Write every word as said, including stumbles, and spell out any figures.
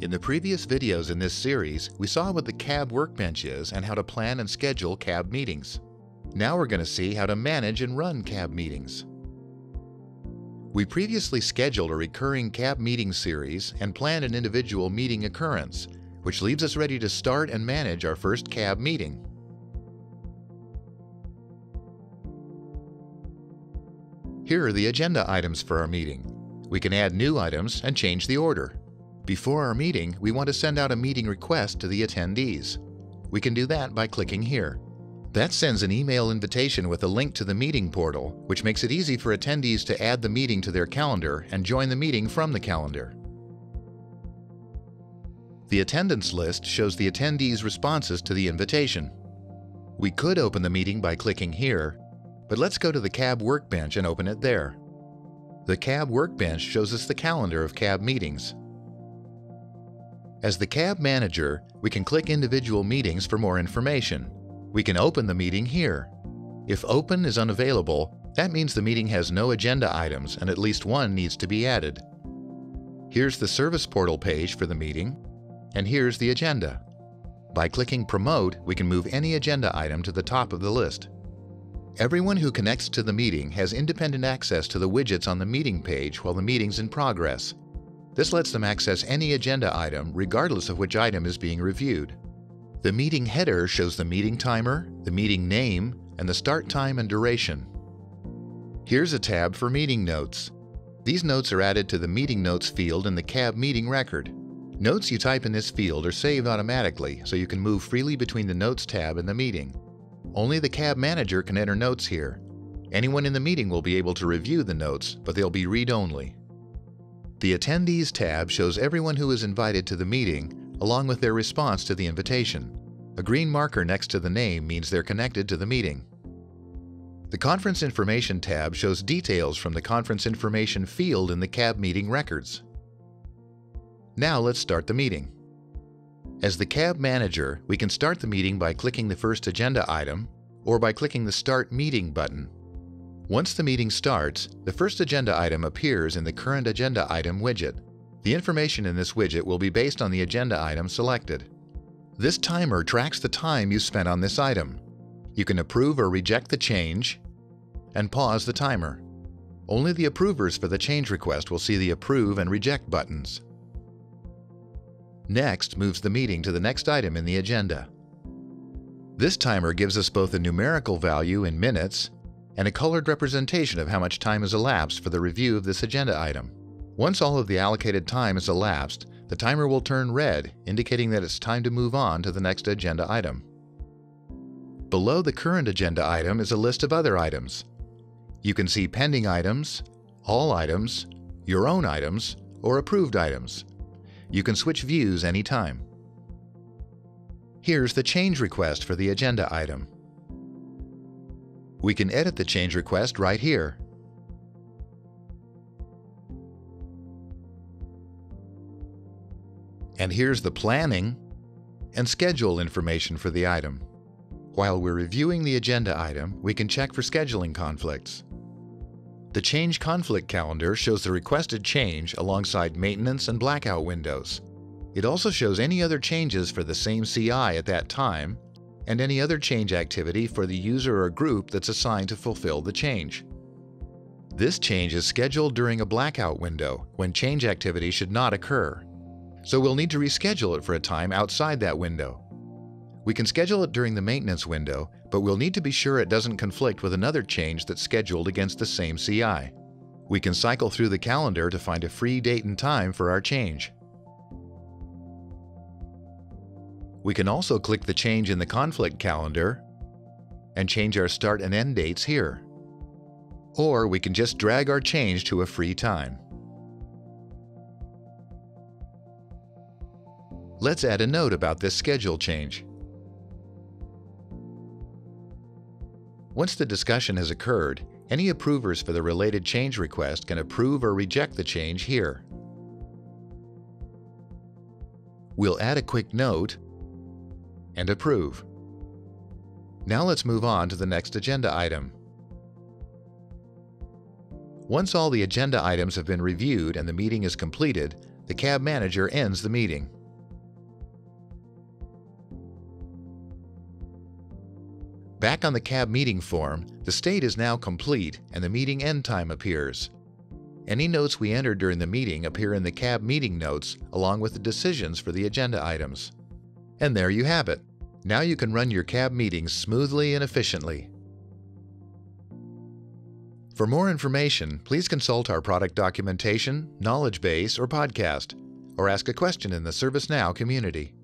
In the previous videos in this series, we saw what the C A B Workbench is and how to plan and schedule C A B meetings. Now we're going to see how to manage and run C A B meetings. We previously scheduled a recurring C A B meeting series and planned an individual meeting occurrence, which leaves us ready to start and manage our first C A B meeting. Here are the agenda items for our meeting. We can add new items and change the order. Before our meeting, we want to send out a meeting request to the attendees. We can do that by clicking here. That sends an email invitation with a link to the meeting portal, which makes it easy for attendees to add the meeting to their calendar and join the meeting from the calendar. The attendance list shows the attendees' responses to the invitation. We could open the meeting by clicking here, but let's go to the C A B Workbench and open it there. The C A B Workbench shows us the calendar of C A B meetings. As the C A B manager, we can click individual meetings for more information. We can open the meeting here. If Open is unavailable, that means the meeting has no agenda items and at least one needs to be added. Here's the Service Portal page for the meeting, and here's the agenda. By clicking Promote, we can move any agenda item to the top of the list. Everyone who connects to the meeting has independent access to the widgets on the meeting page while the meeting's in progress. This lets them access any agenda item regardless of which item is being reviewed. The meeting header shows the meeting timer, the meeting name, and the start time and duration. Here's a tab for meeting notes. These notes are added to the Meeting Notes field in the C A B meeting record. Notes you type in this field are saved automatically, so you can move freely between the Notes tab and the meeting. Only the C A B manager can enter notes here. Anyone in the meeting will be able to review the notes, but they'll be read-only. The Attendees tab shows everyone who is invited to the meeting, along with their response to the invitation. A green marker next to the name means they're connected to the meeting. The Conference Information tab shows details from the Conference Information field in the C A B meeting records. Now let's start the meeting. As the C A B manager, we can start the meeting by clicking the first agenda item or by clicking the Start Meeting button. Once the meeting starts, the first agenda item appears in the Current Agenda Item widget. The information in this widget will be based on the agenda item selected. This timer tracks the time you spent on this item. You can approve or reject the change and pause the timer. Only the approvers for the change request will see the Approve and Reject buttons. Next moves the meeting to the next item in the agenda. This timer gives us both a numerical value in minutes and a colored representation of how much time has elapsed for the review of this agenda item. Once all of the allocated time has elapsed, the timer will turn red, indicating that it's time to move on to the next agenda item. Below the current agenda item is a list of other items. You can see pending items, all items, your own items, or approved items. You can switch views anytime. Here's the change request for the agenda item. We can edit the change request right here. And here's the planning and schedule information for the item. While we're reviewing the agenda item, we can check for scheduling conflicts. The Change Conflict Calendar shows the requested change alongside maintenance and blackout windows. It also shows any other changes for the same C I at that time, and any other change activity for the user or group that's assigned to fulfill the change. This change is scheduled during a blackout window, when change activity should not occur. So we'll need to reschedule it for a time outside that window. We can schedule it during the maintenance window, but we'll need to be sure it doesn't conflict with another change that's scheduled against the same C I. We can cycle through the calendar to find a free date and time for our change. We can also click the change in the conflict calendar and change our start and end dates here. Or we can just drag our change to a free time. Let's add a note about this schedule change. Once the discussion has occurred, any approvers for the related change request can approve or reject the change here. We'll add a quick note and approve. Now let's move on to the next agenda item. Once all the agenda items have been reviewed and the meeting is completed, the C A B manager ends the meeting. Back on the C A B meeting form, the state is now complete and the meeting end time appears. Any notes we entered during the meeting appear in the C A B meeting notes along with the decisions for the agenda items. And there you have it. Now you can run your C A B meetings smoothly and efficiently. For more information, please consult our product documentation, knowledge base, or podcast, or ask a question in the ServiceNow community.